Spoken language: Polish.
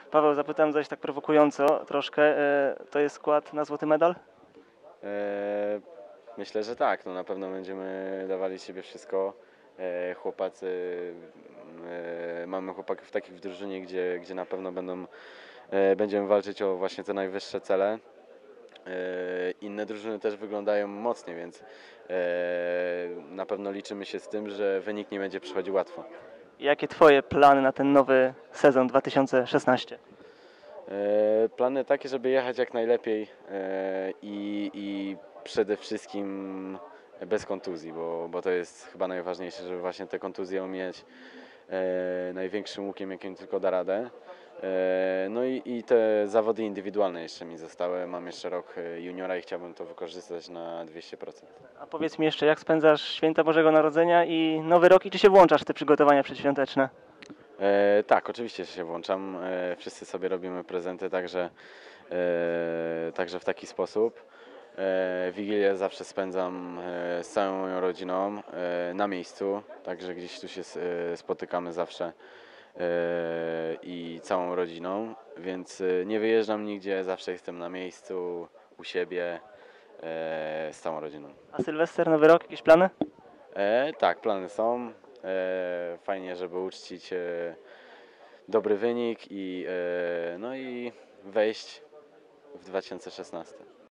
Paweł, zapytam zaś tak prowokująco troszkę, to jest skład na złoty medal? E, Myślę, że tak. No, na pewno będziemy dawali z siebie wszystko. Chłopacy, mamy chłopaków takich w drużynie, gdzie na pewno będziemy walczyć o właśnie te najwyższe cele. Inne drużyny też wyglądają mocniej, więc na pewno liczymy się z tym, że wynik nie będzie przychodził łatwo. Jakie Twoje plany na ten nowy sezon 2016? Plany takie, żeby jechać jak najlepiej i przede wszystkim bez kontuzji, bo to jest chyba najważniejsze, żeby właśnie te kontuzje omijać największym łukiem, jakim tylko da radę. No i te zawody indywidualne jeszcze mi zostały. Mam jeszcze rok juniora i chciałbym to wykorzystać na 200%. A powiedz mi jeszcze, jak spędzasz święta Bożego Narodzenia i Nowy Rok i czy się włączasz w te przygotowania przedświąteczne? Tak, oczywiście się włączam. Wszyscy sobie robimy prezenty, także w taki sposób. Wigilię zawsze spędzam z całą moją rodziną na miejscu, także gdzieś tu się spotykamy zawsze i całą rodziną, więc nie wyjeżdżam nigdzie, zawsze jestem na miejscu, u siebie z całą rodziną. A Sylwester, Nowy Rok, jakieś plany? Tak, plany są. Fajnie, żeby uczcić dobry wynik no i wejść w 2016.